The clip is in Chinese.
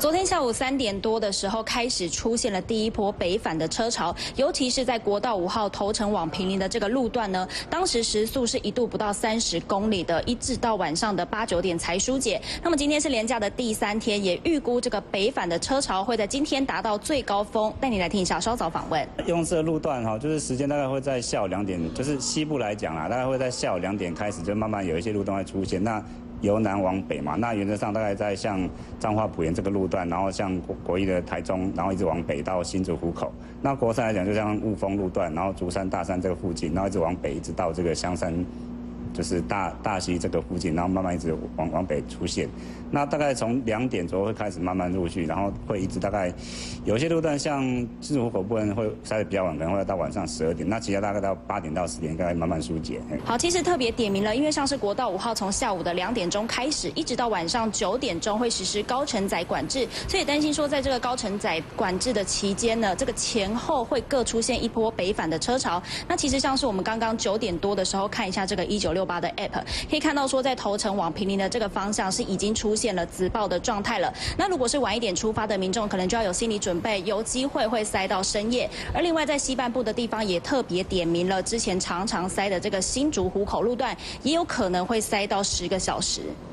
昨天下午3点多的时候开始出现了第一波北返的车潮，尤其是在国道5号头城往坪林的这个路段呢，当时时速是一度不到30公里的，一直到晚上的8、9点才疏解。那么今天是连假的第3天，也预估这个北返的车潮会在今天达到最高峰。带你来听一下稍早访问。 用这个路段就是时间大概会在下午2点，就是西部来讲啦，大概会在下午2点开始，就慢慢有一些路段会出现。那由南往北嘛，那原则上大概在像彰化埔盐这个路段，然后像国一的台中，然后一直往北到新竹湖口。那国三来讲，就像雾峰路段，然后竹山、大山这个附近，然后一直往北，一直到这个香山，就是大溪这个附近，然后慢慢一直往北出现。那大概从2点左右会开始慢慢陆续，然后会一直大概有些路段像新竹湖口部分会塞得比较晚，可能会到晚上12点。那其他大概到8点到10点，应该慢慢疏解。 好，其实特别点名了，因为像是国道5号从下午的2点钟开始，一直到晚上9点钟会实施高承载管制，所以担心说在这个高承载管制的期间呢，这个前后会各出现一波北返的车潮。那其实像是我们刚刚9点多的时候看一下这个1968的 App， 可以看到说在头城往坪林的这个方向是已经出现了紫爆的状态了。那如果是晚一点出发的民众，可能就要有心理准备，有机会会塞到深夜。而另外在西半部的地方也特别点名了，之前常常塞的这个新竹湖口路段，也有可能会塞到10个小时。